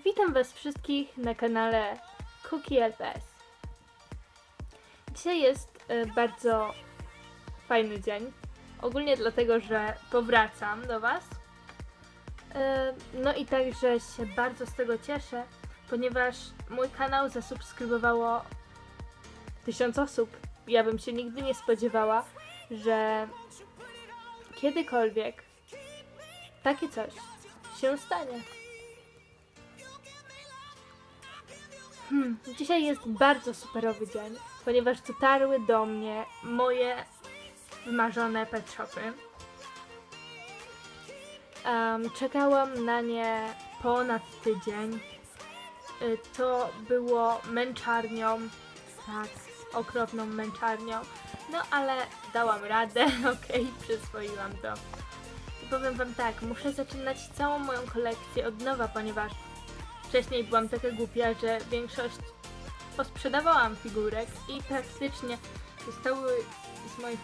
Witam Was wszystkich na kanale Cookie LPS. Dzisiaj jest bardzo fajny dzień. Ogólnie dlatego, że powracam do Was. No i także się bardzo z tego cieszę, ponieważ mój kanał zasubskrybowało 1000 osób. Ja bym się nigdy nie spodziewała, że kiedykolwiek takie coś się stanie. Dzisiaj jest bardzo superowy dzień, ponieważ dotarły do mnie moje wymarzone pet shopy. Czekałam na nie ponad tydzień. To było męczarnią, tak, okropną męczarnią, no ale dałam radę, okej, przyswoiłam to. I powiem Wam tak, muszę zaczynać całą moją kolekcję od nowa, ponieważ wcześniej byłam taka głupia, że większość posprzedawałam figurek i praktycznie zostały z moich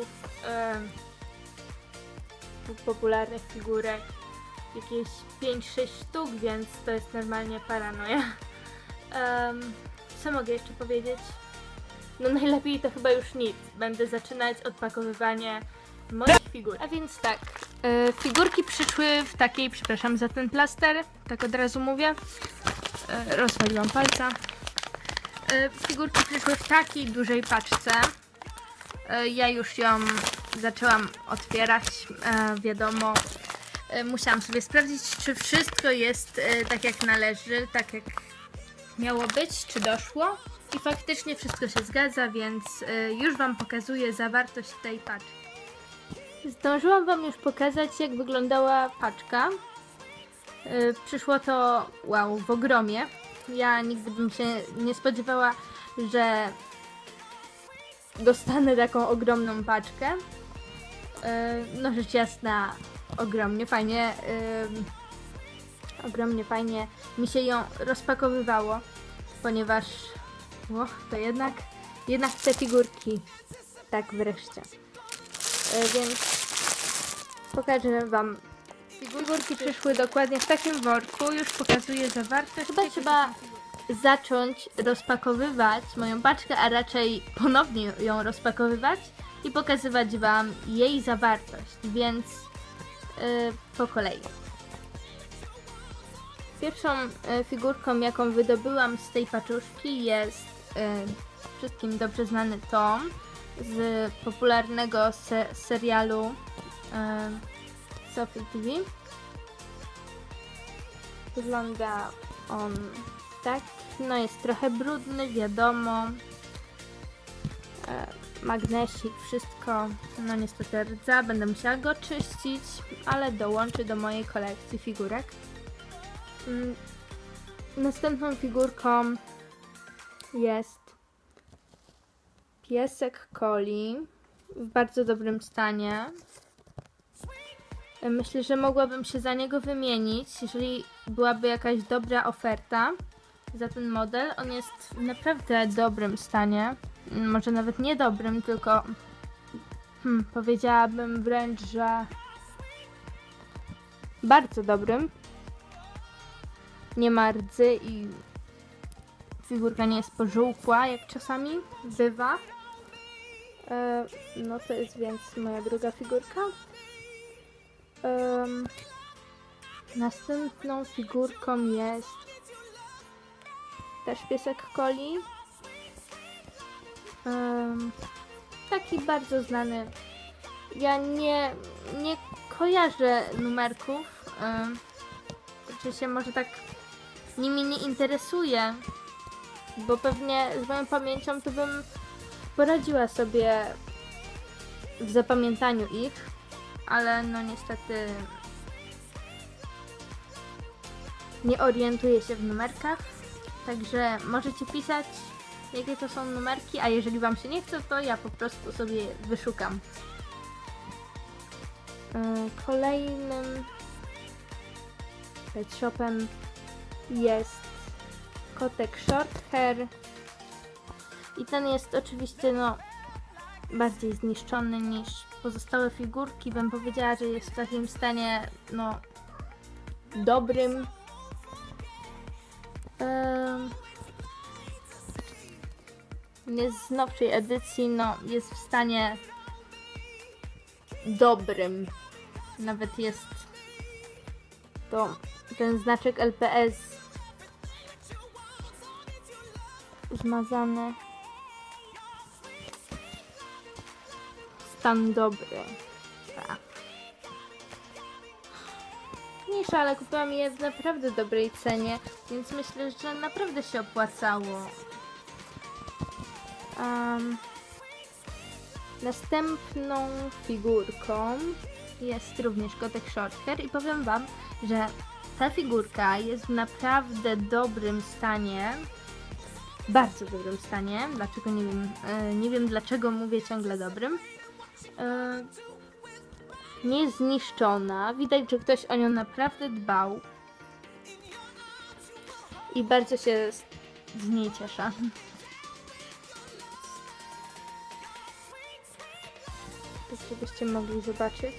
popularnych figurek jakieś 5-6 sztuk, więc to jest normalnie paranoja. Co mogę jeszcze powiedzieć? No najlepiej to chyba już nic. Będę zaczynać odpakowywanie moich figur. A więc tak, figurki przyszły w takiej, przepraszam za ten plaster, tak od razu mówię, rozwaliłam palca. Figurki przyszły w takiej dużej paczce. Ja już ją zaczęłam otwierać, wiadomo. Musiałam sobie sprawdzić, czy wszystko jest tak jak należy, tak jak miało być, czy doszło. I faktycznie wszystko się zgadza, więc już Wam pokazuję zawartość tej paczki. Zdążyłam Wam już pokazać, jak wyglądała paczka. Przyszło to, wow, w ogromie. Ja nigdy bym się nie spodziewała, że dostanę taką ogromną paczkę. No rzecz jasna, ogromnie fajnie mi się ją rozpakowywało, ponieważ to jednak te figurki, tak wreszcie. Więc pokażę Wam. Figurki przyszły dokładnie w takim worku, już pokazuję zawartość. Chyba trzeba zacząć rozpakowywać moją paczkę, a raczej ponownie ją rozpakowywać i pokazywać Wam jej zawartość, więc po kolei. Pierwszą figurką, jaką wydobyłam z tej paczuszki, jest wszystkim dobrze znany Tom z popularnego serialu Sophie TV. Wygląda on tak, no jest trochę brudny, wiadomo. Magnesik, wszystko, no niestety rdza, będę musiała go czyścić, ale dołączy do mojej kolekcji figurek. Następną figurką jest piesek Coli w bardzo dobrym stanie. Myślę, że mogłabym się za niego wymienić, jeżeli byłaby jakaś dobra oferta za ten model. On jest w naprawdę dobrym stanie. Może nawet nie dobrym, tylko powiedziałabym wręcz, że bardzo dobrym. Nie ma rdzy i figurka nie jest pożółkła, jak czasami bywa. No to jest więc moja druga figurka. Następną figurką jest też piesek Coli. Taki bardzo znany. Ja nie kojarzę numerków. Czy się może tak nimi nie interesuję, bo pewnie z moją pamięcią to bym poradziła sobie w zapamiętaniu ich, ale no niestety nie orientuję się w numerkach, także możecie pisać, jakie to są numerki, a jeżeli Wam się nie chce, to ja po prostu sobie wyszukam. Kolejnym pet shopem jest kotek Shorthair i ten jest oczywiście bardziej zniszczony niż pozostałe figurki. Bym powiedziała, że jest w takim stanie dobrym. Jest z nowszej edycji, no jest w stanie dobrym. Nawet jest ten znaczek LPS zmazany. Stan dobry. Tak. Mniejsza, ale kupiłam je w naprawdę dobrej cenie, więc myślę, że naprawdę się opłacało. Następną figurką jest również kotek Shorthair i powiem wam, że ta figurka jest w naprawdę dobrym stanie. Bardzo dobrym stanie. Dlaczego nie wiem. Nie wiem dlaczego mówię ciągle dobrym. Nie jest zniszczona. Widać, że ktoś o nią naprawdę dbał. I bardzo się z niej cieszę. Tak, żebyście mogli zobaczyć.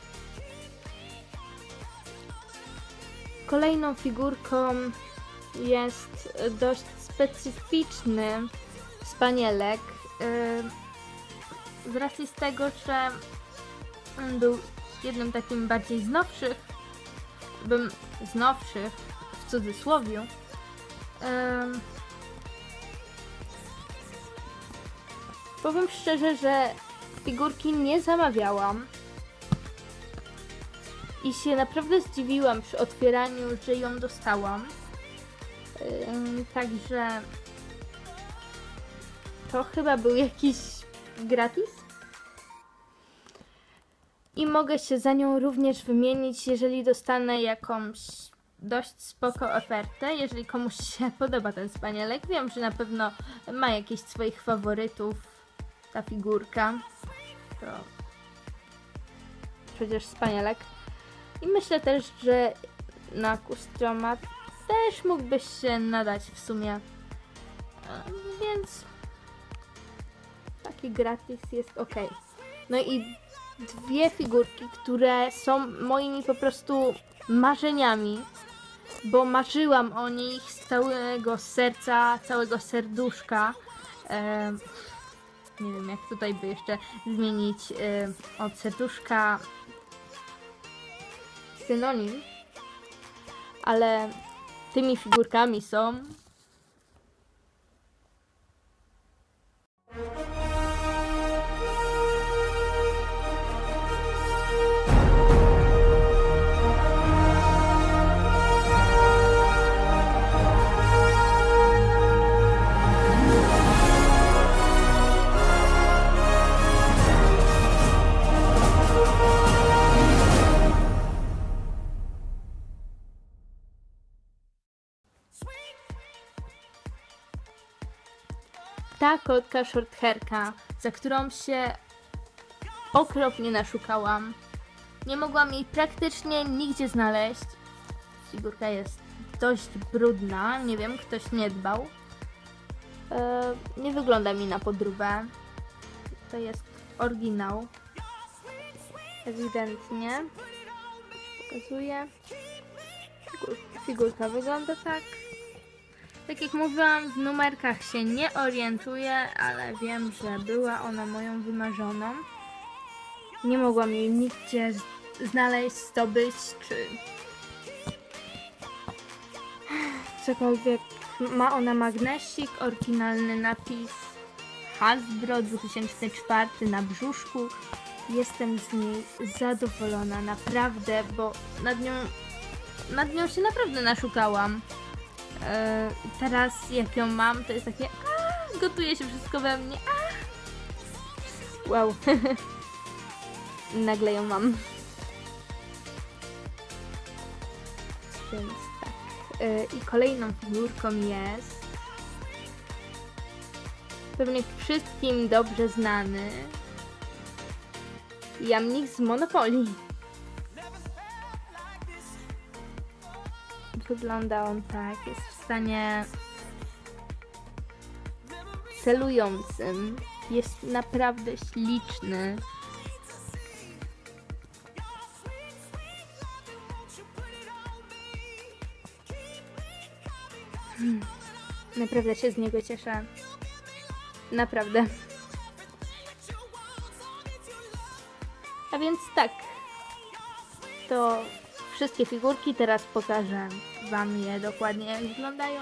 Kolejną figurką jest dość specyficzny spanielek. Z racji z tego, że on był jednym takim bardziej z nowszych, w cudzysłowie. Powiem szczerze, że figurki nie zamawiałam i się naprawdę zdziwiłam przy otwieraniu, że ją dostałam. Także to chyba był jakiś gratis. I mogę się za nią również wymienić, jeżeli dostanę jakąś dość spoko ofertę. Jeżeli komuś się podoba ten spanielek, wiem, że na pewno ma jakichś swoich faworytów ta figurka. To przecież spanielek. I myślę też, że na Kustroma też mógłbyś się nadać w sumie. Więc taki gratis jest ok. No i dwie figurki, które są moimi po prostu marzeniami, bo marzyłam o nich z całego serca, całego serduszka. Nie wiem, jak tutaj by jeszcze zmienić od serduszka synonim, ale tymi figurkami są ta kotka Shorthairka, za którą się okropnie naszukałam. Nie mogłam jej praktycznie nigdzie znaleźć. Figurka jest dość brudna, nie wiem, ktoś nie dbał. Nie wygląda mi na podróbę. To jest oryginał. Ewidentnie. Pokazuję. Figurka wygląda tak. Tak jak mówiłam, w numerkach się nie orientuję, ale wiem, że była ona moją wymarzoną. Nie mogłam jej nigdzie znaleźć, zdobyć, czy cokolwiek. Ma ona magnesik, oryginalny napis Hasbro 2004 na brzuszku. Jestem z niej zadowolona, naprawdę, bo nad nią się naprawdę naszukałam. Teraz jak ją mam, to jest takie gotuje się wszystko we mnie. Wow. Nagle ją mam. Więc tak. I kolejną figurką jest pewnie wszystkim dobrze znany jamnik z Monopoly. Wygląda on tak, jest w stanie celującym, jest naprawdę śliczny. Naprawdę się z niego cieszę. Naprawdę. A więc tak. To wszystkie figurki. Teraz pokażę wam je dokładnie, jak wyglądają.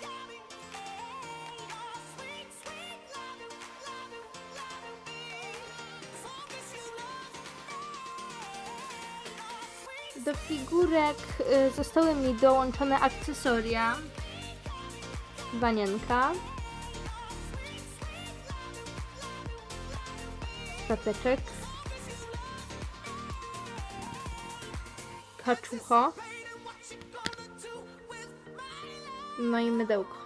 Do figurek zostały mi dołączone akcesoria. Wanienka. Stateczek. Kaczucho. No i mydełko.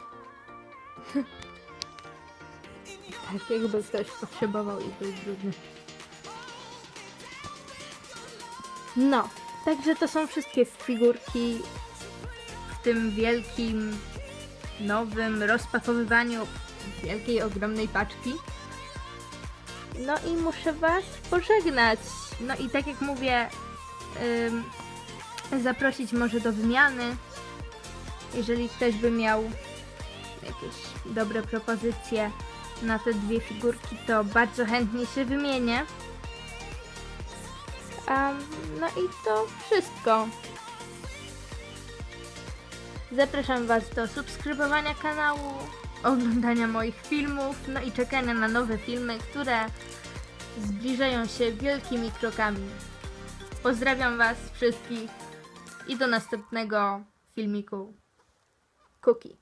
Tak jakby ktoś potrzebował i był brudny. No, także to są wszystkie figurki w tym wielkim, nowym rozpakowywaniu wielkiej, ogromnej paczki. No i muszę was pożegnać. No i tak jak mówię, zaprosić może do wymiany. Jeżeli ktoś by miał jakieś dobre propozycje na te dwie figurki, to bardzo chętnie się wymienię. No i to wszystko. Zapraszam was do subskrybowania kanału, oglądania moich filmów, no i czekania na nowe filmy, które zbliżają się wielkimi krokami. Pozdrawiam was wszystkich i do następnego filmiku. Cookie.